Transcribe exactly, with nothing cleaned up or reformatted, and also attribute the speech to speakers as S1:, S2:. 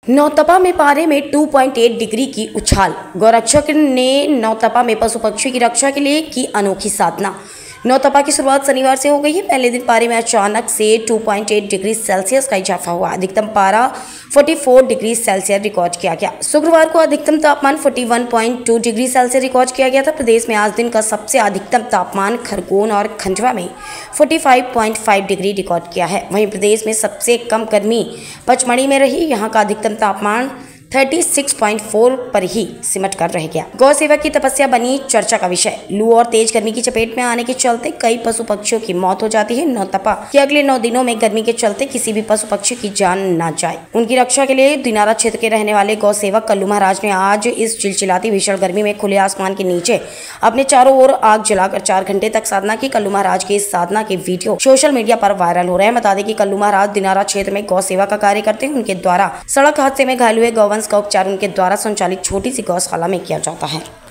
S1: नौतपा में पारे में दो पॉइंट आठ डिग्री की उछाल। गौरक्षक ने नौतपा में पशु पक्षियों की रक्षा के लिए की अनोखी साधना। नौतपा की शुरुआत शनिवार से हो गई है। पहले दिन पारे में अचानक से दो पॉइंट आठ डिग्री सेल्सियस का इजाफा हुआ। अधिकतम पारा चौवालीस डिग्री सेल्सियस रिकॉर्ड किया गया। शुक्रवार को अधिकतम तापमान इकतालीस पॉइंट दो डिग्री सेल्सियस रिकॉर्ड किया गया था। प्रदेश में आज दिन का सबसे अधिकतम तापमान खरगोन और खंडवा में पैंतालीस पॉइंट पाँच डिग्री रिकॉर्ड किया है। वहीं प्रदेश में सबसे कम गर्मी पचमढ़ी में रही। यहाँ का अधिकतम तापमान छत्तीस पॉइंट चार पर ही सिमट कर रह गया। गौ सेवा की तपस्या बनी चर्चा का विषय। लू और तेज गर्मी की चपेट में आने के चलते कई पशु पक्षियों की मौत हो जाती है। नौतपा कि अगले नौ दिनों में गर्मी के चलते किसी भी पशु पक्षी की जान न जाए, उनकी रक्षा के लिए दिनारा क्षेत्र के रहने वाले गौ सेवक कल्लू महाराज ने आज इस चिलचिलाती भीषण गर्मी में खुले आसमान के नीचे अपने चारों ओर आग जलाकर चार घंटे तक साधना की। कल्लू महाराज की इस साधना के वीडियो सोशल मीडिया पर वायरल हो रहे हैं। बता दें कि कल्लू महाराज दिनारा क्षेत्र में गौ सेवा का कार्य करते हैं। उनके द्वारा सड़क हादसे में घायल हुए गौवंश का उपचार उनके द्वारा संचालित छोटी सी गौशाला में किया जाता है।